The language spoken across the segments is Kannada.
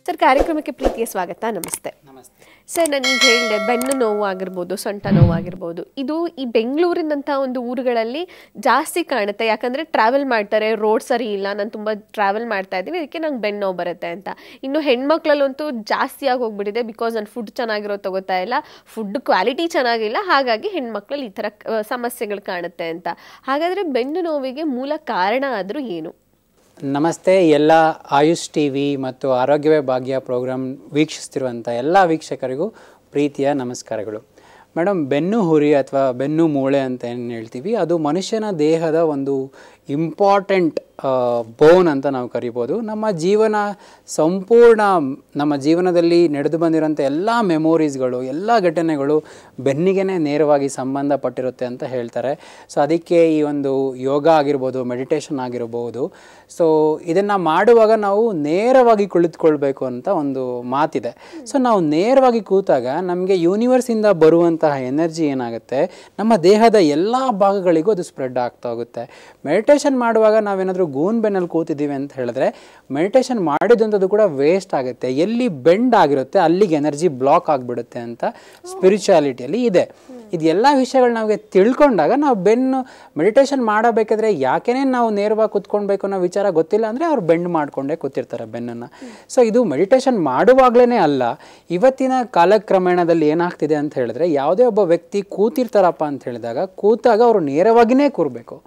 ಸರ್, ಕಾರ್ಯಕ್ರಮಕ್ಕೆ ಪ್ರೀತಿಯ ಸ್ವಾಗತ. ನಮಸ್ತೆ. ನಮಸ್ತೆ ಸರ್, ನಾನು ಈಗ ಹೇಳಿದೆ ಬೆನ್ನು ನೋವು ಆಗಿರ್ಬೋದು, ಸೊಂಟ ನೋವು ಆಗಿರ್ಬೋದು, ಇದು ಈ ಬೆಂಗಳೂರಿನಂಥ ಒಂದು ಊರುಗಳಲ್ಲಿ ಜಾಸ್ತಿ ಕಾಣುತ್ತೆ. ಯಾಕಂದರೆ ಟ್ರಾವೆಲ್ ಮಾಡ್ತಾರೆ, ರೋಡ್ ಸರಿ ಇಲ್ಲ, ನಾನು ತುಂಬ ಟ್ರಾವೆಲ್ ಮಾಡ್ತಾ ಇದ್ದೀನಿ, ಅದಕ್ಕೆ ನಂಗೆ ಬೆನ್ನು ನೋವು ಬರುತ್ತೆ ಅಂತ. ಇನ್ನು ಹೆಣ್ಮಕ್ಳಲ್ಲಂತೂ ಜಾಸ್ತಿಯಾಗಿ ಹೋಗ್ಬಿಟ್ಟಿದೆ. ಬಿಕಾಸ್ ನಾನು ಫುಡ್ ಚೆನ್ನಾಗಿರೋ ತಗೋತಾ ಇಲ್ಲ, ಫುಡ್ ಕ್ವಾಲಿಟಿ ಚೆನ್ನಾಗಿಲ್ಲ, ಹಾಗಾಗಿ ಹೆಣ್ಮಕ್ಳಲ್ಲಿ ಈ ಥರ ಸಮಸ್ಯೆಗಳು ಕಾಣುತ್ತೆ ಅಂತ. ಹಾಗಾದರೆ ಬೆನ್ನು ನೋವಿಗೆ ಮೂಲ ಕಾರಣ ಆದರೂ ಏನು? ನಮಸ್ತೆ. ಎಲ್ಲ ಆಯುಷ್ ಟಿವಿ ಮತ್ತು ಆರೋಗ್ಯವೇ ಭಾಗ್ಯ ಪ್ರೋಗ್ರಾಮ್ ವೀಕ್ಷಿಸ್ತಿರುವಂಥ ಎಲ್ಲ ವೀಕ್ಷಕರಿಗೂ ಪ್ರೀತಿಯ ನಮಸ್ಕಾರಗಳು. ಮೇಡಮ್, ಬೆನ್ನು ಹುರಿ ಅಥವಾ ಬೆನ್ನು ಮೂಳೆ ಅಂತ ಏನು ಹೇಳ್ತೀವಿ, ಅದು ಮನುಷ್ಯನ ದೇಹದ ಒಂದು ಇಂಪಾರ್ಟೆಂಟ್ ಬೋನ್ ಅಂತ ನಾವು ಕರಿಬೋದು. ನಮ್ಮ ಸಂಪೂರ್ಣ ನಮ್ಮ ಜೀವನದಲ್ಲಿ ನಡೆದು ಬಂದಿರೋಂಥ ಎಲ್ಲ ಮೆಮೊರೀಸ್ಗಳು, ಎಲ್ಲ ಘಟನೆಗಳು ಬೆನ್ನಿಗೆ ನೇರವಾಗಿ ಸಂಬಂಧಪಟ್ಟಿರುತ್ತೆ ಅಂತ ಹೇಳ್ತಾರೆ. ಸೊ ಅದಕ್ಕೆ ಈ ಒಂದು ಯೋಗ ಆಗಿರ್ಬೋದು, ಮೆಡಿಟೇಷನ್ ಆಗಿರ್ಬೋದು, ಸೊ ಇದನ್ನು ಮಾಡುವಾಗ ನಾವು ನೇರವಾಗಿ ಕುಳಿತುಕೊಳ್ಬೇಕು ಅಂತ ಒಂದು ಮಾತಿದೆ. ಸೊ ನಾವು ನೇರವಾಗಿ ಕೂತಾಗ ನಮಗೆ ಯೂನಿವರ್ಸಿಂದ ಬರುವಂತಹ ಎನರ್ಜಿ ಏನಾಗುತ್ತೆ, ನಮ್ಮ ದೇಹದ ಎಲ್ಲ ಭಾಗಗಳಿಗೂ ಅದು ಸ್ಪ್ರೆಡ್ ಆಗ್ತಾ ಹೋಗುತ್ತೆ. ಮೆಡಿಟೇಷನ್ ಮಾಡುವಾಗ ನಾವೇನಾದರೂ ಗೂನ್ ಬೆನ್ನಲ್ಲಿ ಕೂತಿದ್ದೀವಿ ಅಂತ ಹೇಳಿದ್ರೆ ಮೆಡಿಟೇಷನ್ ಮಾಡಿದಂಥದ್ದು ಕೂಡ ವೇಸ್ಟ್ ಆಗುತ್ತೆ. ಎಲ್ಲಿ ಬೆಂಡ್ ಆಗಿರುತ್ತೆ ಅಲ್ಲಿಗೆ ಎನರ್ಜಿ ಬ್ಲಾಕ್ ಆಗಿಬಿಡುತ್ತೆ ಅಂತ ಸ್ಪಿರಿಚುಯಾಲಿಟಿಯಲ್ಲಿ ಇದೆ. ಇದೆಲ್ಲ ವಿಷಯಗಳು ನಮಗೆ ತಿಳ್ಕೊಂಡಾಗ ನಾವು ಮೆಡಿಟೇಷನ್ ಮಾಡಬೇಕಾದ್ರೆ ಯಾಕೆನೇ ನಾವು ನೇರವಾಗಿ ಕೂತ್ಕೊಳ್ಬೇಕು ಅನ್ನೋ ವಿಚಾರ ಗೊತ್ತಿಲ್ಲ ಅಂದರೆ ಅವ್ರು ಬೆಂಡ್ ಮಾಡಿಕೊಂಡೇ ಕೂತಿರ್ತಾರೆ ಬೆನ್ನನ್ನು. ಸೊ ಇದು ಮೆಡಿಟೇಷನ್ ಮಾಡುವಾಗಲೇ ಅಲ್ಲ, ಇವತ್ತಿನ ಕಾಲಕ್ರಮೇಣದಲ್ಲಿ ಏನಾಗ್ತಿದೆ ಅಂತ ಹೇಳಿದ್ರೆ, ಯಾವುದೇ ಒಬ್ಬ ವ್ಯಕ್ತಿ ಕೂತಿರ್ತಾರಪ್ಪ ಅಂತ ಹೇಳಿದಾಗ ಕೂತಾಗ ಅವರು ನೇರವಾಗಿಯೇ ಕೂರಬೇಕು.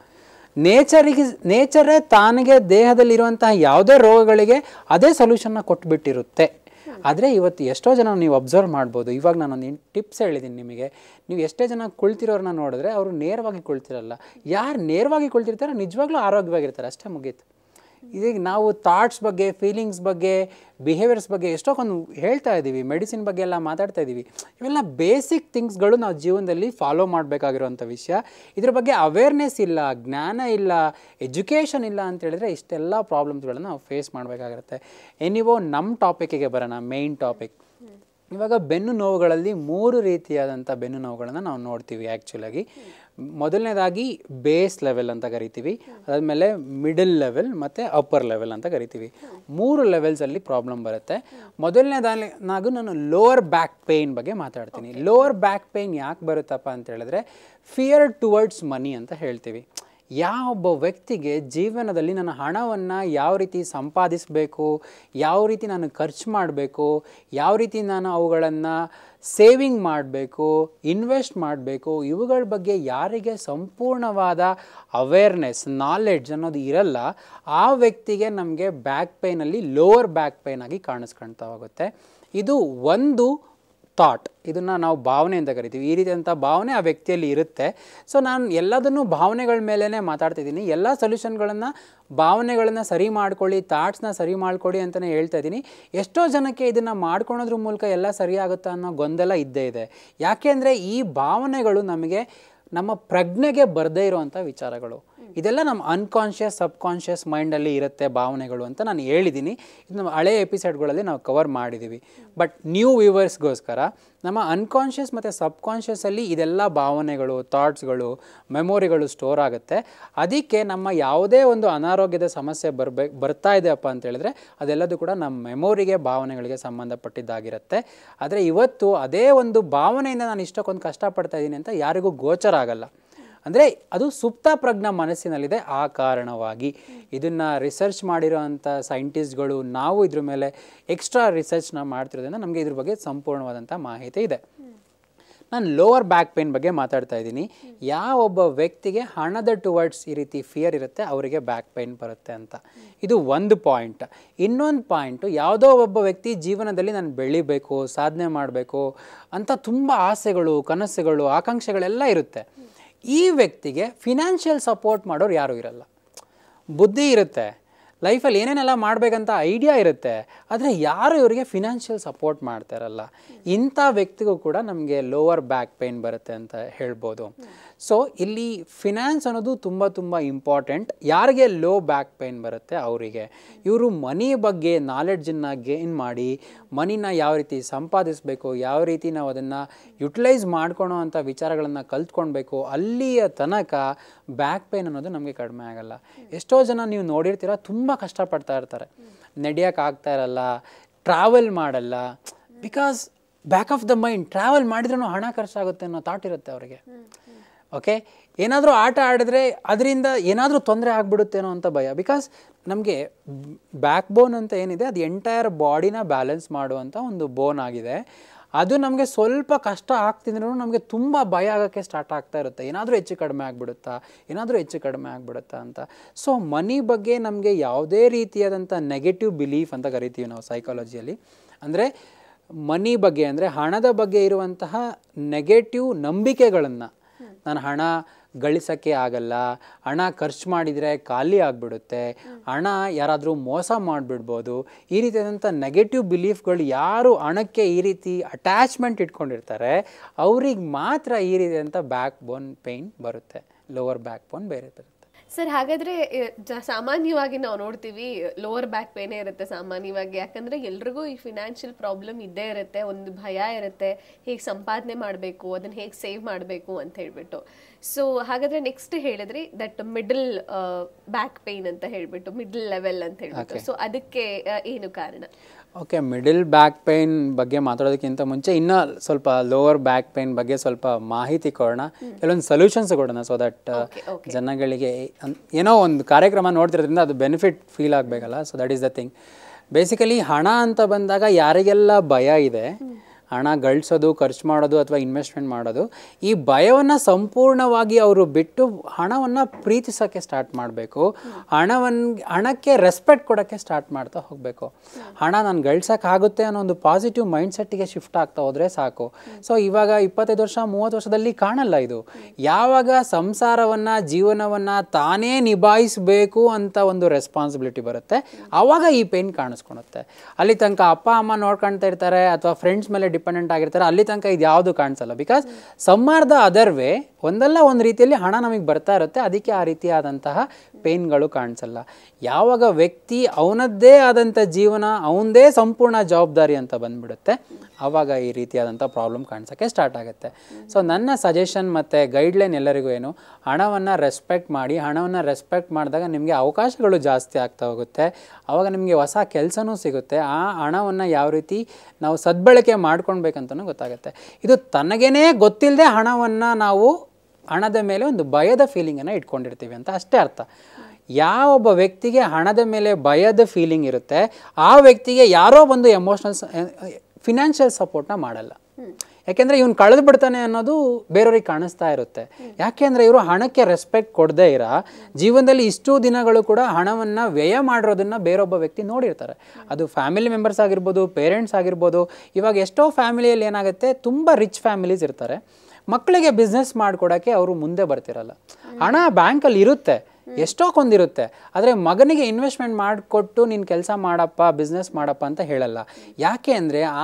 ನೇಚರೇ ತಾನಿಗೆ ದೇಹದಲ್ಲಿರುವಂತಹ ಯಾವುದೇ ರೋಗಗಳಿಗೆ ಅದೇ ಸೊಲ್ಯೂಷನ್ನ ಕೊಟ್ಬಿಟ್ಟಿರುತ್ತೆ. ಆದರೆ ಇವತ್ತು ಎಷ್ಟೋ ಜನ ನೀವು ಅಬ್ಸರ್ವ್ ಮಾಡ್ಬೋದು. ಇವಾಗ ನಾನೊಂದು ಟಿಪ್ಸ್ ಹೇಳಿದ್ದೀನಿ ನಿಮಗೆ. ನೀವು ಎಷ್ಟೇ ಜನ ಕುಳಿತಿರೋರನ್ನ ನೋಡಿದ್ರೆ ಅವರು ನೇರವಾಗಿ ಕುಳಿತಿರಲ್ಲ. ಯಾರು ನೇರವಾಗಿ ಕುಳಿತಿರ್ತಾರೆ ನಿಜವಾಗ್ಲೂ ಆರೋಗ್ಯವಾಗಿರ್ತಾರೆ, ಅಷ್ಟೇ ಮುಗೀತು. ಇದೀಗ ನಾವು ಥಾಟ್ಸ್ ಬಗ್ಗೆ, ಫೀಲಿಂಗ್ಸ್ ಬಗ್ಗೆ, ಬಿಹೇವಿಯರ್ಸ್ ಬಗ್ಗೆ ಎಷ್ಟೊಂದು ಹೇಳ್ತಾ ಇದ್ದೀವಿ, ಮೆಡಿಸಿನ್ ಬಗ್ಗೆ ಎಲ್ಲ ಮಾತಾಡ್ತಾ ಇದ್ದೀವಿ. ಇವೆಲ್ಲ ಬೇಸಿಕ್ ಥಿಂಗ್ಸ್ಗಳು ನಾವು ಜೀವನದಲ್ಲಿ ಫಾಲೋ ಮಾಡಬೇಕಾಗಿರುವಂಥ ವಿಷಯ. ಇದ್ರ ಬಗ್ಗೆ ಅವೇರ್ನೆಸ್ ಇಲ್ಲ, ಜ್ಞಾನ ಇಲ್ಲ, ಎಜುಕೇಷನ್ ಇಲ್ಲ ಅಂತ ಹೇಳಿದ್ರೆ ಇಷ್ಟೆಲ್ಲ ಪ್ರಾಬ್ಲಮ್ಸ್ಗಳನ್ನು ನಾವು ಫೇಸ್ ಮಾಡಬೇಕಾಗಿರುತ್ತೆ. ಎನಿವೋ ನಮ್ಮ ಟಾಪಿಕ್ಕಿಗೆ ಬರೋಣ, ಮೇಯ್ನ್ ಟಾಪಿಕ್. ಇವಾಗ ಬೆನ್ನು ನೋವುಗಳಲ್ಲಿ 3 ರೀತಿಯಾದಂಥ ಬೆನ್ನು ನೋವುಗಳನ್ನು ನಾವು ನೋಡ್ತೀವಿ ಆ್ಯಕ್ಚುಲಾಗಿ. ಮೊದಲನೇದಾಗಿ ಬೇಸ್ ಲೆವೆಲ್ ಅಂತ ಕರಿತೀವಿ, ಅದಾದಮೇಲೆ ಮಿಡಲ್ ಲೆವೆಲ್ ಮತ್ತು ಅಪ್ಪರ್ ಲೆವೆಲ್ ಅಂತ ಕರಿತೀವಿ. 3 ಲೆವೆಲ್ಸಲ್ಲಿ ಪ್ರಾಬ್ಲಮ್ ಬರುತ್ತೆ. ಮೊದಲನೇದಾಗಿ ನಾನು ಲೋವರ್ ಬ್ಯಾಕ್ ಪೇಯ್ನ್ ಬಗ್ಗೆ ಮಾತಾಡ್ತೀನಿ. ಲೋವರ್ ಬ್ಯಾಕ್ ಪೇಯ್ನ್ ಯಾಕೆ ಬರುತ್ತಪ್ಪ ಅಂತ ಹೇಳಿದ್ರೆ, ಫಿಯರ್ ಟುವರ್ಡ್ಸ್ ಮನಿ ಅಂತ ಹೇಳ್ತೀವಿ. ಯಾವೊಬ್ಬ ವ್ಯಕ್ತಿಗೆ ಜೀವನದಲ್ಲಿ ನನ್ನ ಹಣವನ್ನು ಯಾವ ರೀತಿ ಸಂಪಾದಿಸಬೇಕು, ಯಾವ ರೀತಿ ನಾನು ಖರ್ಚು ಮಾಡಬೇಕು, ಯಾವ ರೀತಿ ನಾನು ಅವುಗಳನ್ನು ಸೇವಿಂಗ್ ಮಾಡಬೇಕು, ಇನ್ವೆಸ್ಟ್ ಮಾಡಬೇಕು, ಇವುಗಳ ಬಗ್ಗೆ ಯಾರಿಗೆ ಸಂಪೂರ್ಣವಾದ ಅವೇರ್ನೆಸ್, ನಾಲೆಡ್ಜ್ ಅನ್ನೋದು ಇರಲ್ಲ, ಆ ವ್ಯಕ್ತಿಗೆ ನಮಗೆ ಬ್ಯಾಕ್ ಪೇಯ್ನಲ್ಲಿ ಲೋವರ್ ಬ್ಯಾಕ್ ಪೇಯ್ನ್ ಆಗಿ ಕಾಣಿಸ್ಕೊಳ್ತಾ ಹೋಗುತ್ತೆ. ಇದು ಒಂದು ಥಾಟ್, ಇದನ್ನು ನಾವು ಭಾವನೆ ಅಂತ ಕರಿತೀವಿ. ಈ ರೀತಿಯಂಥ ಭಾವನೆ ಆ ವ್ಯಕ್ತಿಯಲ್ಲಿ ಇರುತ್ತೆ. ಸೊ ನಾನು ಎಲ್ಲದನ್ನು ಭಾವನೆಗಳ ಮೇಲೇ ಮಾತಾಡ್ತಿದ್ದೀನಿ. ಎಲ್ಲ ಭಾವನೆಗಳನ್ನು ಸರಿ ಮಾಡ್ಕೊಳ್ಳಿ, ಥಾಟ್ಸ್ನ ಸರಿ ಮಾಡ್ಕೊಳ್ಳಿ ಅಂತಲೇ ಹೇಳ್ತಾ ಇದ್ದೀನಿ. ಎಷ್ಟೋ ಜನಕ್ಕೆ ಇದನ್ನು ಮಾಡ್ಕೊಳೋದ್ರ ಮೂಲಕ ಎಲ್ಲ ಸರಿಯಾಗುತ್ತಾ ಅನ್ನೋ ಗೊಂದಲ ಇದ್ದೇ ಇದೆ. ಯಾಕೆಂದರೆ ಈ ಭಾವನೆಗಳು ನಮ್ಮ ಪ್ರಜ್ಞೆಗೆ ಬರದೇ ಇರುವಂಥ ವಿಚಾರಗಳು. ಇದೆಲ್ಲ ನಮ್ಮ ಅನ್ಕಾನ್ಷಿಯಸ್, ಸಬ್ಕಾನ್ಷಿಯಸ್ ಮೈಂಡಲ್ಲಿ ಇರುತ್ತೆ ಭಾವನೆಗಳು ಅಂತ ನಾನು ಹೇಳಿದ್ದೀನಿ. ಇದು ನಮ್ಮ ಹಳೆಯ ಎಪಿಸೋಡ್ಗಳಲ್ಲಿ ನಾವು ಕವರ್ ಮಾಡಿದ್ದೀವಿ. ಬಟ್ ನ್ಯೂ ವ್ಯೂವರ್ಸ್ಗೋಸ್ಕರ ನಮ್ಮ ಅನ್ಕಾನ್ಷಿಯಸ್ ಮತ್ತು ಸಬ್ಕಾನ್ಷಿಯಸಲ್ಲಿ ಇದೆಲ್ಲ ಭಾವನೆಗಳು, ಥಾಟ್ಸ್ಗಳು, ಮೆಮೊರಿಗಳು ಸ್ಟೋರ್ ಆಗುತ್ತೆ. ಅದಕ್ಕೆ ನಮ್ಮ ಯಾವುದೇ ಒಂದು ಅನಾರೋಗ್ಯದ ಸಮಸ್ಯೆ ಬರ್ತಾ ಇದೆಯಪ್ಪ ಅಂತ ಹೇಳಿದ್ರೆ ಅದೆಲ್ಲದೂ ಕೂಡ ನಮ್ಮ ಮೆಮೊರಿಗೆ, ಭಾವನೆಗಳಿಗೆ ಸಂಬಂಧಪಟ್ಟಿದ್ದಾಗಿರುತ್ತೆ. ಆದರೆ ಇವತ್ತು ಅದೇ ಒಂದು ಭಾವನೆಯಿಂದ ನಾನು ಇಷ್ಟಕ್ಕೊಂದು ಕಷ್ಟಪಡ್ತಾ ಇದ್ದೀನಿ ಅಂತ ಯಾರಿಗೂ ಗೋಚರ ಆಗಲ್ಲ. ಅಂದರೆ ಅದು ಸುಪ್ತ ಪ್ರಜ್ಞಾ ಮನಸ್ಸಿನಲ್ಲಿದೆ. ಆ ಕಾರಣವಾಗಿ ಇದನ್ನು ರಿಸರ್ಚ್ ಮಾಡಿರೋವಂಥ ಸೈಂಟಿಸ್ಟ್ಗಳು, ನಾವು ಇದ್ರ ಮೇಲೆ ಎಕ್ಸ್ಟ್ರಾ ರಿಸರ್ಚ್ನ ಮಾಡ್ತಿರೋದ್ರಿಂದ ನಮಗೆ ಇದ್ರ ಬಗ್ಗೆ ಸಂಪೂರ್ಣವಾದಂಥ ಮಾಹಿತಿ ಇದೆ. ನಾನು ಲೋವರ್ ಬ್ಯಾಕ್ ಪೇನ್ ಬಗ್ಗೆ ಮಾತಾಡ್ತಾ ಇದ್ದೀನಿ. ಯಾವೊಬ್ಬ ವ್ಯಕ್ತಿಗೆ ಹಣದ ಟುವರ್ಡ್ಸ್ ಈ ರೀತಿ ಫಿಯರ್ ಇರುತ್ತೆ ಅವರಿಗೆ ಬ್ಯಾಕ್ ಪೇನ್ ಬರುತ್ತೆ ಅಂತ. ಇದು ಒಂದು ಪಾಯಿಂಟ್. ಇನ್ನೊಂದು ಪಾಯಿಂಟು, ಯಾವುದೋ ಒಬ್ಬ ವ್ಯಕ್ತಿ ಜೀವನದಲ್ಲಿ ನಾನು ಬೆಳಿಬೇಕು, ಸಾಧನೆ ಮಾಡಬೇಕು ಅಂತ ತುಂಬ ಆಸೆಗಳು, ಕನಸುಗಳು, ಆಕಾಂಕ್ಷೆಗಳೆಲ್ಲ ಇರುತ್ತೆ. ಈ ವ್ಯಕ್ತಿಗೆ ಫಿನಾನ್ಷಿಯಲ್ ಸಪೋರ್ಟ್ ಮಾಡೋರು ಯಾರೂ ಇರಲ್ಲ. ಬುದ್ಧಿ ಇರುತ್ತೆ, ಲೈಫಲ್ಲಿ ಏನೇನೆಲ್ಲ ಮಾಡಬೇಕಂತ ಐಡಿಯಾ ಇರುತ್ತೆ, ಆದರೆ ಯಾರು ಇವರಿಗೆ ಫಿನಾನ್ಷಿಯಲ್ ಸಪೋರ್ಟ್ ಮಾಡ್ತಾ ಇರಲ್ಲ. ಇಂಥ ವ್ಯಕ್ತಿಗೂ ಕೂಡ ನಮಗೆ ಲೋವರ್ ಬ್ಯಾಕ್ ಪೇನ್ ಬರುತ್ತೆ ಅಂತ ಹೇಳ್ಬೋದು. ಸೊ ಇಲ್ಲಿ ಫಿನಾನ್ಸ್ ಅನ್ನೋದು ತುಂಬ ತುಂಬ ಇಂಪಾರ್ಟೆಂಟ್. ಯಾರಿಗೆ ಲೋ ಬ್ಯಾಕ್ ಪೇನ್ ಬರುತ್ತೆ ಅವರಿಗೆ ಇವರು ಮನಿ ಬಗ್ಗೆ ನಾಲೆಡ್ಜನ್ನು ಗೇನ್ ಮಾಡಿ, ಮನಿನ ಯಾವ ರೀತಿ ಸಂಪಾದಿಸಬೇಕು, ಯಾವ ರೀತಿ ನಾವು ಅದನ್ನು ಯುಟಿಲೈಸ್ ಮಾಡ್ಕೊಳೋ ಅಂಥ ವಿಚಾರಗಳನ್ನು ಕಲ್ತ್ಕೊಳ್ಬೇಕು, ಅಲ್ಲಿಯ ತನಕ ಬ್ಯಾಕ್ ಪೇನ್ ಅನ್ನೋದು ನಮಗೆ ಕಡಿಮೆ ಆಗಲ್ಲ. ಎಷ್ಟೋ ಜನ ನೀವು ನೋಡಿರ್ತೀರ ತುಂಬ ಕಷ್ಟಪಡ್ತಾ ಇರ್ತಾರೆ, ನಡೆಯೋಕ್ಕಾಗ್ತಾ ಇರಲ್ಲ, ಟ್ರಾವೆಲ್ ಮಾಡಲ್ಲ. Because back of the mind travel ಮಾಡಿದ್ರೂ ಹಣ ಖರ್ಚಾಗುತ್ತೆ ಅನ್ನೋ ಥಾಟ್ ಇರುತ್ತೆ ಅವರಿಗೆ. ಓಕೆ, ಏನಾದರೂ ಆಟ ಆಡಿದ್ರೆ ಅದರಿಂದ ಏನಾದರೂ ತೊಂದರೆ ಆಗ್ಬಿಡುತ್ತೇನೋ ಅಂತ ಭಯ. ಬಿಕಾಸ್ ನಮಗೆ ಬ್ಯಾಕ್ ಬೋನ್ ಅಂತ ಏನಿದೆ ಅದು ಎಂಟೈರ್ ಬಾಡಿನ ಬ್ಯಾಲೆನ್ಸ್ ಮಾಡುವಂಥ ಒಂದು ಬೋನ್ ಆಗಿದೆ. ಅದು ನಮಗೆ ಸ್ವಲ್ಪ ಕಷ್ಟ ಆಗ್ತಿದ್ರೂ ನಮಗೆ ತುಂಬ ಭಯ ಆಗೋಕ್ಕೆ ಸ್ಟಾರ್ಟ್ ಆಗ್ತಾ ಇರುತ್ತೆ. ಏನಾದರೂ ಹೆಚ್ಚು ಕಡಿಮೆ ಆಗ್ಬಿಡುತ್ತಾ ಅಂತ. ಸೊ ಮನಿ ಬಗ್ಗೆ ನಮಗೆ ಯಾವುದೇ ರೀತಿಯಾದಂಥ ನೆಗೆಟಿವ್ ಬಿಲೀಫ್ ಅಂತ ಕರಿತೀವಿ ನಾವು ಸೈಕಾಲಜಿಯಲ್ಲಿ. ಅಂದರೆ ಮನಿ ಬಗ್ಗೆ ಅಂದರೆ ಹಣದ ಬಗ್ಗೆ ಇರುವಂತಹ ನೆಗೆಟಿವ್ ನಂಬಿಕೆಗಳನ್ನು, ನಾನು ಹಣ ಗಳಿಸೋಕ್ಕೆ ಆಗಲ್ಲ, ಹಣ ಖರ್ಚು ಮಾಡಿದರೆ ಖಾಲಿ ಆಗಿಬಿಡುತ್ತೆ, ಹಣ ಯಾರಾದರೂ ಮೋಸ ಮಾಡಿಬಿಡ್ಬೋದು, ಈ ರೀತಿಯಾದಂಥ ನೆಗೆಟಿವ್ ಬಿಲೀಫ್ಗಳು ಯಾರು ಹಣಕ್ಕೆ ಈ ರೀತಿ ಅಟ್ಯಾಚ್ಮೆಂಟ್ ಇಟ್ಕೊಂಡಿರ್ತಾರೆ ಅವ್ರಿಗೆ ಮಾತ್ರ ಈ ರೀತಿಯಾದಂಥ ಬ್ಯಾಕ್ ಬೋನ್ ಪೇಯ್ನ್ ಬರುತ್ತೆ, ಲೋವರ್ ಬ್ಯಾಕ್ ಬೋನ್ ಬೇರೆ ಬರುತ್ತೆ. ಸರ್, ಹಾಗಾದ್ರೆ ಸಾಮಾನ್ಯವಾಗಿ ನಾವು ನೋಡ್ತೀವಿ ಲೋವರ್ ಬ್ಯಾಕ್ ಪೇನೇ ಇರುತ್ತೆ ಸಾಮಾನ್ಯವಾಗಿ. ಯಾಕಂದ್ರೆ ಎಲ್ರಿಗೂ ಈ ಫಿನಾನ್ಷಿಯಲ್ ಪ್ರಾಬ್ಲಮ್ ಇದ್ದೇ ಇರುತ್ತೆ, ಒಂದು ಭಯ ಇರುತ್ತೆ, ಹೇಗೆ ಸಂಪಾದನೆ ಮಾಡಬೇಕು, ಅದನ್ನ ಹೇಗೆ ಸೇವ್ ಮಾಡಬೇಕು ಅಂತ ಹೇಳ್ಬಿಟ್ಟು. ಸೊ ಹಾಗಾದ್ರೆ ನೆಕ್ಸ್ಟ್ ಹೇಳಿದ್ರಿ ದಟ್ ಮಿಡಲ್ ಬ್ಯಾಕ್ ಪೇನ್ ಅಂತ ಹೇಳ್ಬಿಟ್ಟು, ಮಿಡಲ್ ಲೆವೆಲ್ ಅಂತ ಹೇಳ್ಬಿಟ್ಟು. ಸೊ ಅದಕ್ಕೆ ಏನು ಕಾರಣ? ಓಕೆ, ಮಿಡಲ್ ಬ್ಯಾಕ್ ಪೇಯ್ನ್ ಬಗ್ಗೆ ಮಾತಾಡೋದಕ್ಕಿಂತ ಮುಂಚೆ ಇನ್ನೂ ಸ್ವಲ್ಪ ಲೋವರ್ ಬ್ಯಾಕ್ ಪೇಯ್ನ್ ಬಗ್ಗೆ ಸ್ವಲ್ಪ ಮಾಹಿತಿ ಕೊಡೋಣ, ಕೆಲವೊಂದು ಸೊಲ್ಯೂಷನ್ಸ್ ಕೊಡೋಣ. ಸೊ ದಟ್ ಜನಗಳಿಗೆ ಏನೋ ಒಂದು ಕಾರ್ಯಕ್ರಮ ನೋಡ್ತಿರೋದ್ರಿಂದ ಅದು ಬೆನಿಫಿಟ್ ಫೀಲ್ ಆಗಬೇಕಲ್ಲ. So that is the thing. Basically ಹಣ ಅಂತ ಬಂದಾಗ ಯಾರಿಗೆಲ್ಲ ಭಯ ಇದೆ, ಹಣ ಗಳಿಸೋದು, ಖರ್ಚು ಮಾಡೋದು ಅಥವಾ ಇನ್ವೆಸ್ಟ್ಮೆಂಟ್ ಮಾಡೋದು, ಈ ಭಯವನ್ನು ಸಂಪೂರ್ಣವಾಗಿ ಅವರು ಬಿಟ್ಟು ಹಣವನ್ನು ಪ್ರೀತಿಸೋಕ್ಕೆ ಸ್ಟಾರ್ಟ್ ಮಾಡಬೇಕು. ಹಣಕ್ಕೆ ರೆಸ್ಪೆಕ್ಟ್ ಕೊಡೋಕ್ಕೆ ಸ್ಟಾರ್ಟ್ ಮಾಡ್ತಾ ಹೋಗಬೇಕು. ಹಣ ನಾನು ಗಳಿಸೋಕ್ಕಾಗುತ್ತೆ ಅನ್ನೋ ಒಂದು ಪಾಸಿಟಿವ್ ಮೈಂಡ್ಸೆಟ್ಟಿಗೆ ಶಿಫ್ಟ್ ಆಗ್ತಾ ಹೋದರೆ ಸಾಕು. ಸೊ ಇವಾಗ 25 ವರ್ಷ 30 ವರ್ಷದಲ್ಲಿ ಕಾಣಲ್ಲ ಇದು. ಯಾವಾಗ ಸಂಸಾರವನ್ನು, ಜೀವನವನ್ನು ತಾನೇ ನಿಭಾಯಿಸಬೇಕು ಅಂತ ಒಂದು ರೆಸ್ಪಾನ್ಸಿಬಿಲಿಟಿ ಬರುತ್ತೆ, ಆವಾಗ ಈ ಪೇನ್ ಕಾಣಿಸ್ಕೊಳುತ್ತೆ. ಅಲ್ಲಿ ತನಕ ಅಪ್ಪ ಅಮ್ಮ ನೋಡ್ಕೊಳ್ತಾ ಇರ್ತಾರೆ ಅಥವಾ ಫ್ರೆಂಡ್ಸ್ ಮೇಲೆ ಡಿಪೆಂಡೆಂಟ್ ಆಗಿರ್ತಾರೆ, ಅಲ್ಲಿ ತನಕ ಇದು ಯಾವುದು ಕಾಣಿಸಲ್ಲ. Because some or the other way, ಒಂದಲ್ಲ ಒಂದು ರೀತಿಯಲ್ಲಿ ಹಣ ನಮಗೆ ಬರ್ತಾ ಇರುತ್ತೆ, ಅದಕ್ಕೆ ಆ ರೀತಿಯಾದಂತಹ ಪೇನ್ಗಳು ಕಾಣಿಸಲ್ಲ. ಯಾವಾಗ ವ್ಯಕ್ತಿ ಅವನದ್ದೇ ಆದಂಥ ಜೀವನ, ಅವನದೇ ಸಂಪೂರ್ಣ ಜವಾಬ್ದಾರಿ ಅಂತ ಬಂದ್ಬಿಡುತ್ತೆ, ಆವಾಗ ಈ ರೀತಿಯಾದಂಥ ಪ್ರಾಬ್ಲಮ್ ಕಾಣಿಸೋಕ್ಕೆ ಸ್ಟಾರ್ಟ್ ಆಗುತ್ತೆ. ಸೊ ನನ್ನ ಸಜೆಷನ್ ಮತ್ತು ಗೈಡ್ಲೈನ್ ಎಲ್ಲರಿಗೂ ಏನು, ಹಣವನ್ನು ರೆಸ್ಪೆಕ್ಟ್ ಮಾಡಿ. ಹಣವನ್ನು ರೆಸ್ಪೆಕ್ಟ್ ಮಾಡಿದಾಗ ನಿಮಗೆ ಅವಕಾಶಗಳು ಜಾಸ್ತಿ ಆಗ್ತಾ ಹೋಗುತ್ತೆ, ಆವಾಗ ನಿಮಗೆ ಹೊಸ ಕೆಲಸನೂ ಸಿಗುತ್ತೆ. ಆ ಹಣವನ್ನು ಯಾವ ರೀತಿ ನಾವು ಸದ್ಬಳಕೆ ಮಾಡ್ಕೊಳ್ಬೇಕಂತನೂ ಗೊತ್ತಾಗುತ್ತೆ. ಇದು ತನಗೇನೇ ಗೊತ್ತಿಲ್ಲದೆ ಹಣವನ್ನು ನಾವು ಹಣದ ಮೇಲೆ ಒಂದು ಭಯದ ಫೀಲಿಂಗನ್ನು ಇಟ್ಕೊಂಡಿರ್ತೀವಿ ಅಂತ ಅಷ್ಟೇ ಅರ್ಥ. ಯಾವೊಬ್ಬ ವ್ಯಕ್ತಿಗೆ ಹಣದ ಮೇಲೆ ಭಯದ ಫೀಲಿಂಗ್ ಇರುತ್ತೆ, ಆ ವ್ಯಕ್ತಿಗೆ ಯಾರೋ ಒಂದು ಫಿನಾನ್ಷಿಯಲ್ ಸಪೋರ್ಟ್ನ ಮಾಡಲ್ಲ. ಯಾಕೆಂದರೆ ಇವನು ಕಳೆದು ಬಿಡ್ತಾನೆ ಅನ್ನೋದು ಬೇರೆಯವ್ರಿಗೆ ಕಾಣಿಸ್ತಾ ಇರುತ್ತೆ. ಯಾಕೆಂದರೆ ಇವರು ಹಣಕ್ಕೆ ರೆಸ್ಪೆಕ್ಟ್ ಕೊಡದೇ ಇರೋ ಜೀವನದಲ್ಲಿ ಇಷ್ಟು ದಿನಗಳು ಕೂಡ ಹಣವನ್ನು ವ್ಯಯ ಮಾಡಿರೋದನ್ನು ಬೇರೊಬ್ಬ ವ್ಯಕ್ತಿ ನೋಡಿರ್ತಾರೆ. ಅದು ಫ್ಯಾಮಿಲಿ ಮೆಂಬರ್ಸ್ ಆಗಿರ್ಬೋದು, ಪೇರೆಂಟ್ಸ್ ಆಗಿರ್ಬೋದು. ಇವಾಗ ಎಷ್ಟೋ ಫ್ಯಾಮಿಲಿಯಲ್ಲಿ ಏನಾಗುತ್ತೆ, ತುಂಬ ರಿಚ್ ಫ್ಯಾಮಿಲೀಸ್ ಇರ್ತಾರೆ, ಮಕ್ಕಳಿಗೆ ಬಿಸ್ನೆಸ್ ಮಾಡಿಕೊಡೋಕ್ಕೆ ಅವರು ಮುಂದೆ ಬರ್ತಿರಲ್ಲ. ಹಣ ಬ್ಯಾಂಕಲ್ಲಿ ಇರುತ್ತೆ, ಎಷ್ಟೊಂದಿರುತ್ತೆ, ಆದರೆ ಮಗನಿಗೆ ಇನ್ವೆಸ್ಟ್ಮೆಂಟ್ ಮಾಡಿಕೊಟ್ಟು ನೀನು ಕೆಲಸ ಮಾಡಪ್ಪ, ಬಿಸ್ನೆಸ್ ಮಾಡಪ್ಪ ಅಂತ ಹೇಳಲ್ಲ. ಯಾಕೆ ಅಂದರೆ ಆ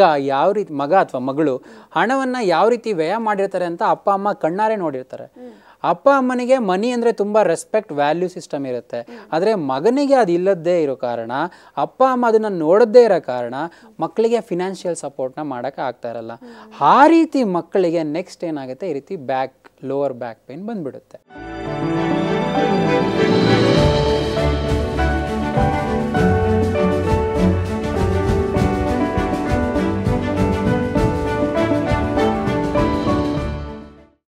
ಮಗ ಅಥವಾ ಮಗಳು ಹಣವನ್ನು ಯಾವ ರೀತಿ ವ್ಯಯ ಮಾಡಿರ್ತಾರೆ ಅಂತ ಅಪ್ಪ ಅಮ್ಮ ಕಣ್ಣಾರೆ ನೋಡಿರ್ತಾರೆ. ಅಪ್ಪ ಅಮ್ಮನಿಗೆ ಮನಿ ಅಂದರೆ ತುಂಬ ರೆಸ್ಪೆಕ್ಟ್, ವ್ಯಾಲ್ಯೂ ಸಿಸ್ಟಮ್ ಇರುತ್ತೆ. ಆದರೆ ಮಗನಿಗೆ ಅದು ಇಲ್ಲದೇ ಇರೋ ಕಾರಣ, ಅಪ್ಪ ಅಮ್ಮ ಅದನ್ನು ನೋಡದೇ ಇರೋ ಕಾರಣ ಮಕ್ಕಳಿಗೆ ಫಿನಾನ್ಷಿಯಲ್ ಸಪೋರ್ಟ್ನ ಮಾಡೋಕ್ಕೆ ಆಗ್ತಾ ಇರಲ್ಲ. ಆ ರೀತಿ ಮಕ್ಕಳಿಗೆ ನೆಕ್ಸ್ಟ್ ಏನಾಗುತ್ತೆ, ಈ ರೀತಿ ಲೋವರ್ ಬ್ಯಾಕ್ ಪೇನ್ ಬಂದ್ಬಿಡುತ್ತೆ.